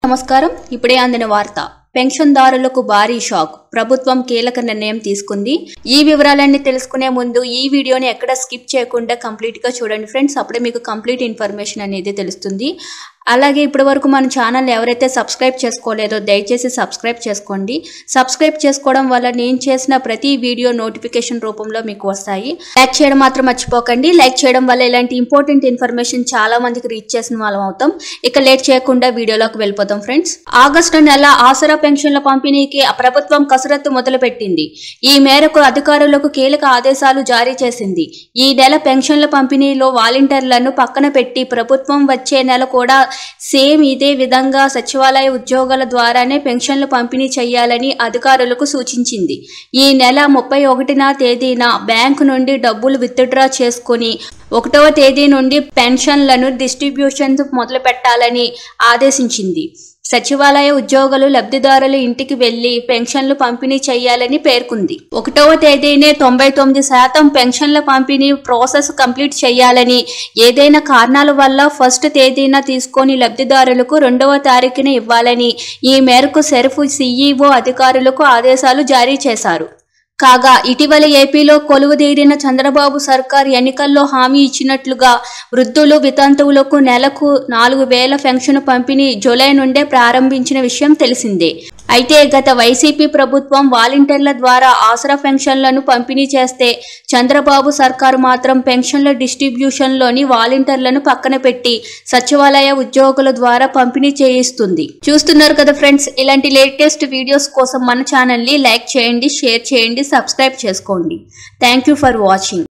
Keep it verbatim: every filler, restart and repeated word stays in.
నమస్కారం. ఇప్పుడే అందిన వార్త. పెన్షన్దారులకు భారీ షాక్. ప్రభుత్వం కీలక నిర్ణయం తీసుకుంది. ఈ వివరాలన్నీ తెలుసుకునే ముందు ఈ వీడియోని ఎక్కడ స్కిప్ చేయకుండా కంప్లీట్ గా చూడండి ఫ్రెండ్స్. అప్పుడే మీకు కంప్లీట్ ఇన్ఫర్మేషన్ అనేది తెలుస్తుంది. అలాగే ఇప్పటి వరకు మన ఛానల్ ఎవరైతే సబ్స్క్రైబ్ చేసుకోలేదో దయచేసి సబ్స్క్రైబ్ చేసుకోండి. సబ్స్క్రైబ్ చేసుకోవడం వల్ల నేను చేసిన ప్రతి వీడియో నోటిఫికేషన్ రూపంలో మీకు వస్తాయి. లైక్ చేయడం మాత్రం మర్చిపోకండి. లైక్ చేయడం వల్ల ఇలాంటి ఇంపార్టెంట్ ఇన్ఫర్మేషన్ చాలా మందికి రీచ్ చేసిన వాళ్ళం అవుతాం. ఇక లేట్ చేయకుండా వీడియోలోకి వెళ్ళిపోతాం ఫ్రెండ్స్. ఆగస్టు నెల ఆసరా పెన్షన్ల పంపిణీకి ప్రభుత్వం కసరత్తు మొదలుపెట్టింది. ఈ మేరకు అధికారులకు కీలక ఆదేశాలు జారీ చేసింది. ఈ నెల పెన్షన్ల పంపిణీలో వాలంటీర్లను పక్కన పెట్టి ప్రభుత్వం వచ్చే నెల కూడా సేమ్ ఇదే విధంగా సచివాలయ ఉద్యోగుల ద్వారానే పెన్షన్లు పంపిణీ చేయాలని అధికారులకు సూచించింది. ఈ నెల ముప్పై ఒకటిన తేదీన బ్యాంకు నుండి డబ్బులు విత్డ్రా చేసుకుని ఒకటవ తేదీ నుండి పెన్షన్లను డిస్ట్రిబ్యూషన్ మొదలు పెట్టాలని ఆదేశించింది. సచివాలయ ఉద్యోగులు లబ్ధిదారుల ఇంటికి వెళ్లి పెన్షన్లు పంపిణీ చేయాలని పేర్కొంది. ఒకటవ తేదీనే తొంభై తొమ్మిది శాతం పెన్షన్ల పంపిణీ ప్రాసెస్ కంప్లీట్ చేయాలని, ఏదైనా కారణాల వల్ల ఫస్ట్ తేదీన తీసుకొని లబ్ధిదారులకు రెండవ తారీఖున ఇవ్వాలని ఈ మేరకు సెర్ఫ్ సీఈఓ అధికారులకు ఆదేశాలు జారీ చేశారు. కాగా ఇటీవల ఏపీలో కొలువుదీరిన చంద్రబాబు సర్కార్ ఎన్నికల్లో హామీ ఇచ్చినట్లుగా వృద్ధులు వితంతువులకు నెలకు నాలుగు వేల పెన్షన్ పంపిణీ జూలై నుండే ప్రారంభించిన విషయం తెలిసిందే. అయితే గత వైసీపీ ప్రభుత్వం వాలంటీర్ల ద్వారా ఆసరా పెన్షన్లను పంపిణీ చేస్తే చంద్రబాబు సర్కారు మాత్రం పెన్షన్ల డిస్ట్రిబ్యూషన్లోని వాలంటీర్లను పక్కన పెట్టి సచివాలయ ఉద్యోగుల ద్వారా పంపిణీ చేయిస్తుంది. చూస్తున్నారు కదా ఫ్రెండ్స్, ఇలాంటి లేటెస్ట్ వీడియోస్ కోసం మన ఛానల్ని లైక్ చేయండి, షేర్ చేయండి, సబ్స్క్రైబ్ చేసుకోండి. Thank you for watching.